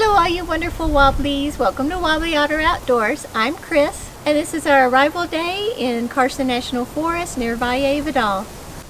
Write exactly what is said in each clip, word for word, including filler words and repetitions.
Hello all you wonderful Wobblies. Welcome to Wobbly Otter Outdoors. I'm Chris, and this is our arrival day in Carson National Forest near Valle Vidal.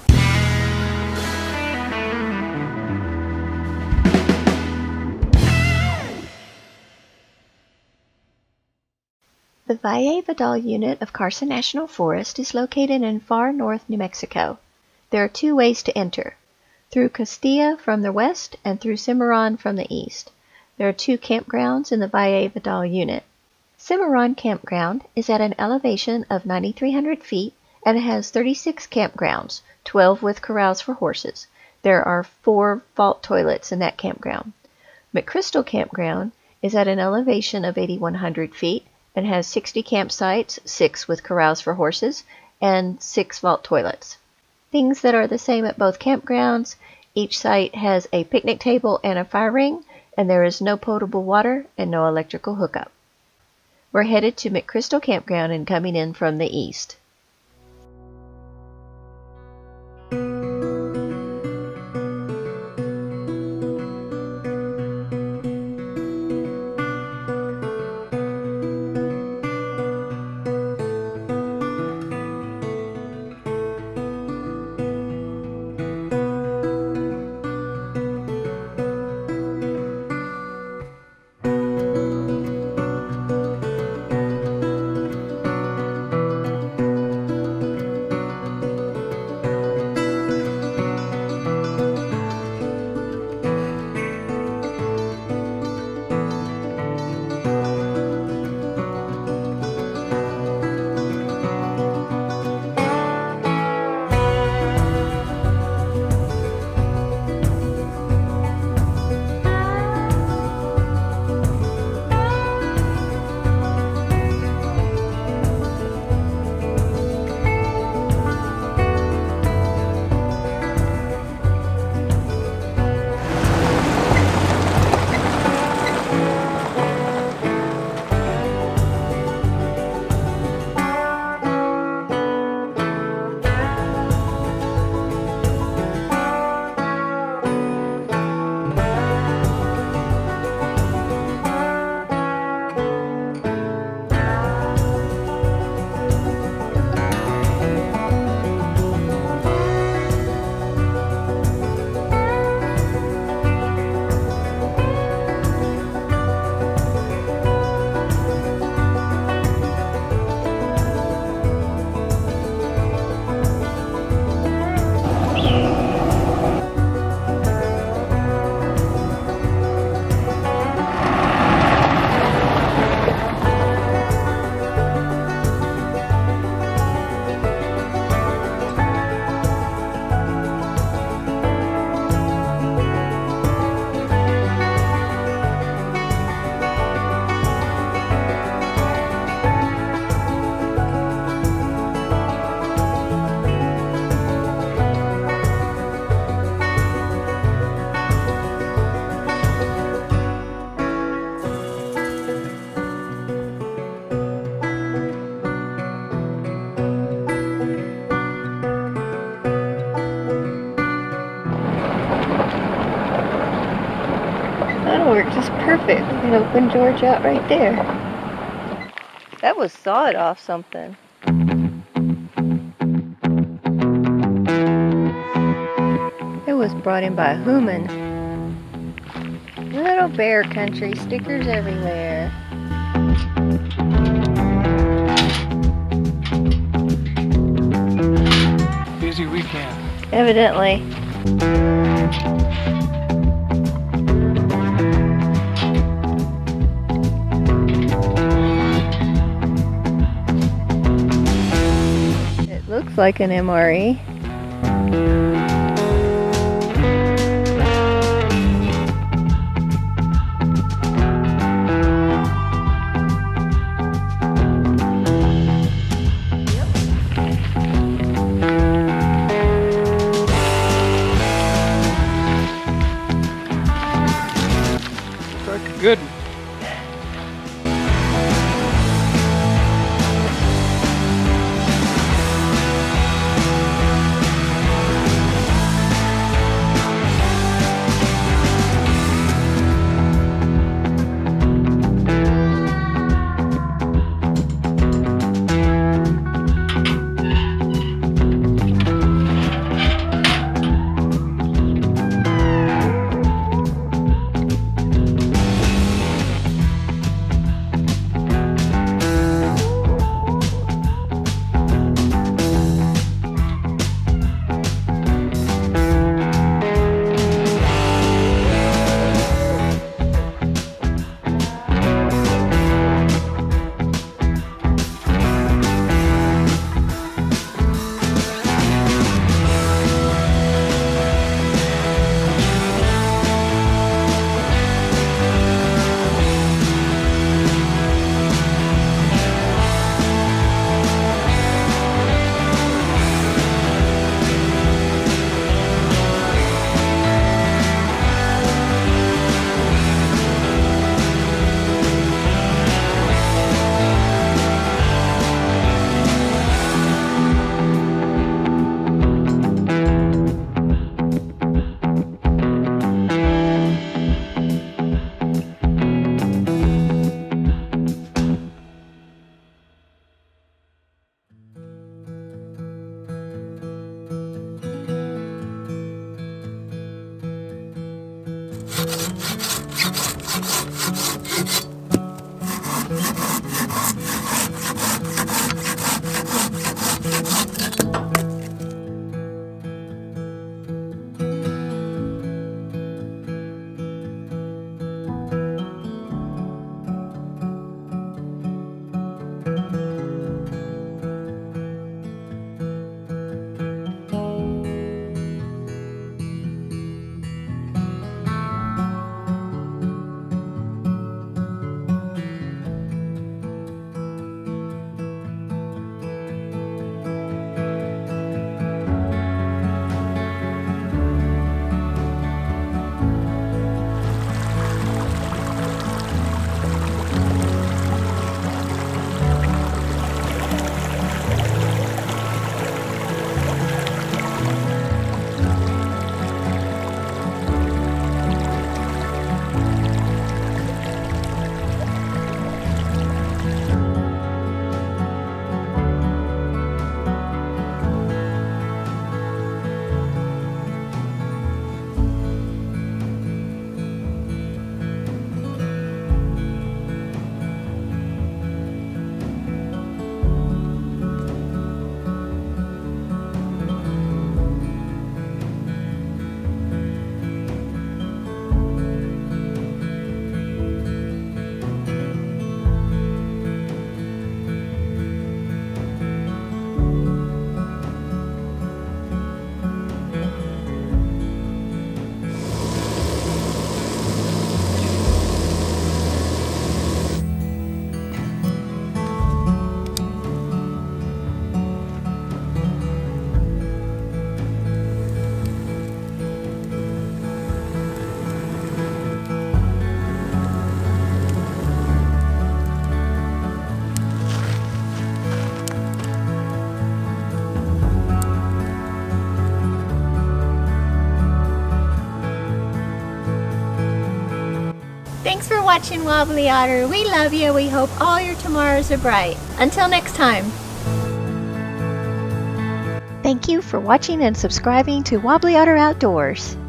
The Valle Vidal Unit of Carson National Forest is located in far north New Mexico. There are two ways to enter, through Castilla from the west and through Cimarron from the east. There are two campgrounds in the Valle Vidal Unit. Cimarron Campground is at an elevation of nine thousand three hundred feet and has thirty-six campgrounds, twelve with corrals for horses. There are four vault toilets in that campground. McCrystal Campground is at an elevation of eight thousand one hundred feet and has sixty campsites, six with corrals for horses, and six vault toilets. Things that are the same at both campgrounds: each site has a picnic table and a fire ring, and there is no potable water and no electrical hookup. We're headed to McCrystal Campground and coming in from the east. That'll work just perfect. We can open George out right there. That was sawed off something. It was brought in by a human. Little bear country, stickers everywhere. Busy weekend. Evidently. Looks like an M R E. Good. Thanks for watching, Wobbly Otter. We love you. We hope all your tomorrows are bright. Until next time. Thank you for watching and subscribing to Wobbly Otter Outdoors.